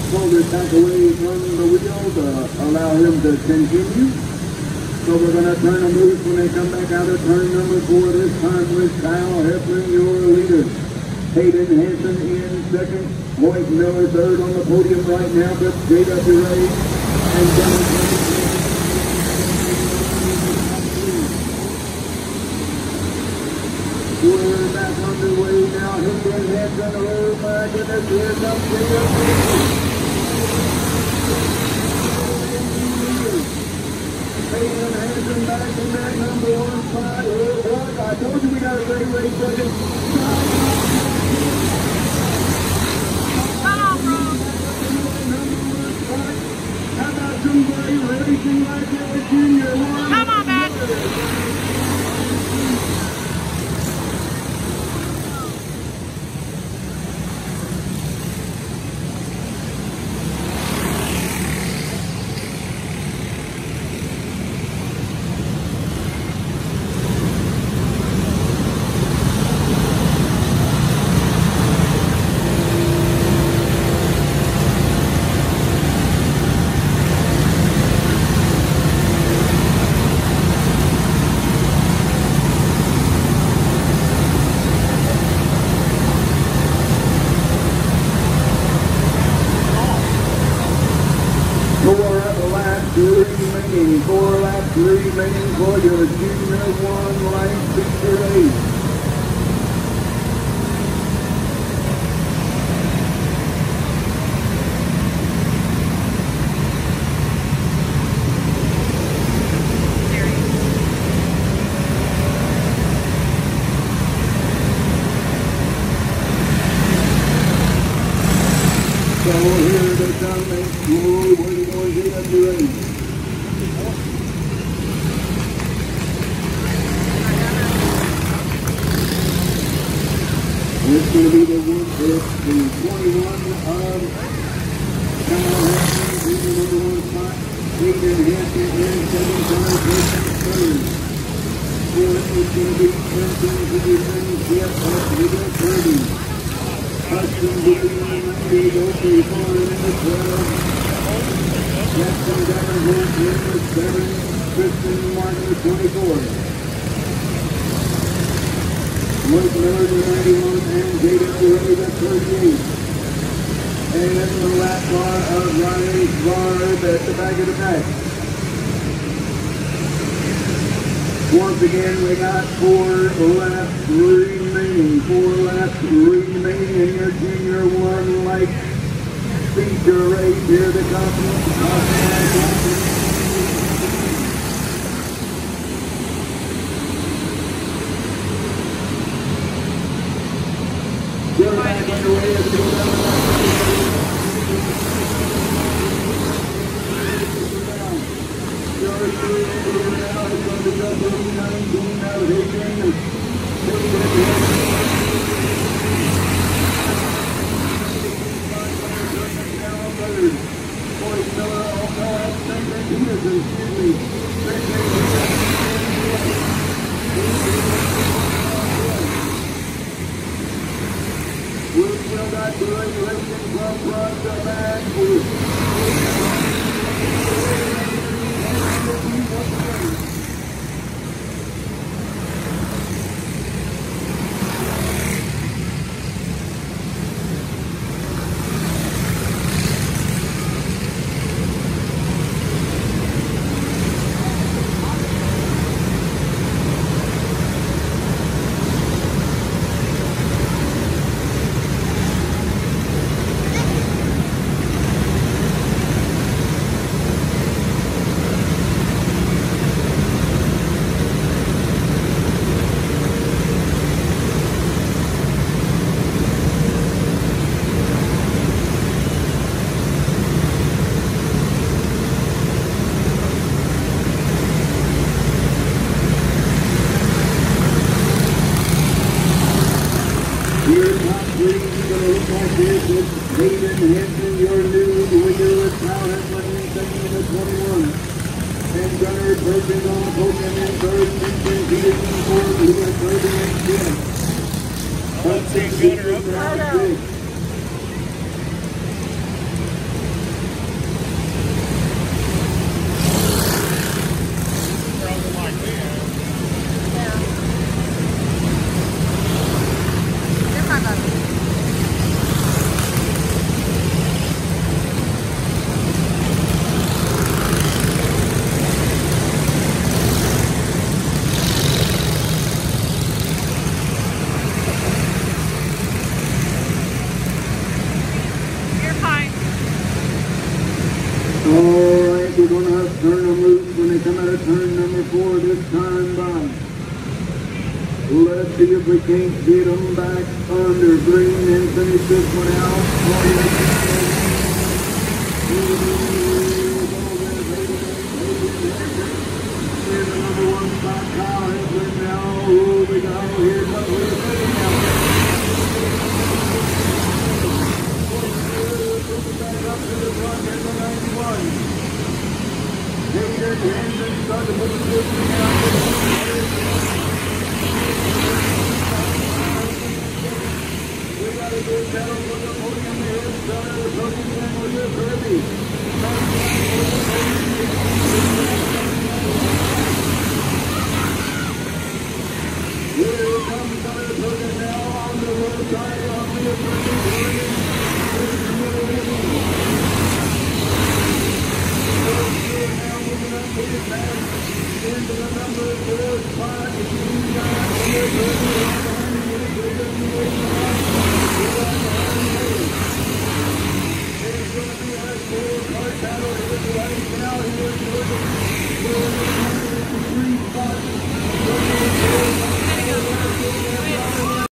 pulled it back away from the wheel to allow him to continue. So we're going to turn them loose when they come back out of turn number 4 this time with Kyle Heflin, your leader. Hayden Hanson in second. Hoyt Miller third on the podium right now, but J.W. Ray and Dennis. We're back underway now. Hayden Hanson, oh my goodness, here comes J.W. Hayden Hanson back in that number 1 spot. Oh, what? I told you we got a great race second. Come on, bro. How about somebody racing like that junior one? Come on, man. Four laps remaining for your junior 1 light feature race. So here they come, waiting for J.W. Ray. It's going to be the 21 of Kyle Heflin, in the number 1 spot. Hayden Hanson in second, Connor Christian third. Fourth is going to be Clemson Peterson, Jeff Hudson, Kirby. Hudson Peterson, 90, Oakley Farm in the 12. Jackson Davenport in the 7. Kristen Martin, 24. Hoyt Miller, the 91, and J.W. Ray, the 38. And the lap bar of Ronnie Barb at the back of the pack. Once again, we got 4 laps remaining. 4 laps remaining in your junior 1 light feature race. Here the company. We're back underway as we go down the we're still not doing racing from front to back. Hayden Hanson, your new leader with Kyle Heflin in second in the 21. And Gunnar Perkins on the podium in third. Vincent Peterson fourth. Leah Kirby in fifth. Hudson Gunnar up there. Alright, we're going to have to turn them loose when they come out of turn number 4 this time by. Let's see if we can't get them back under green and finish this one out. Here's the number 1 spot, Kyle Hedlund now. Oh, we go. Here comes the second now. Back up to the front, here's the 91. Hayden Hansen started to put the distance out. We got a good battle for the podium here. Started the podium and with the Kirby. Here comes the podium now on the roadside on the Kirby. Into the number 4 spot.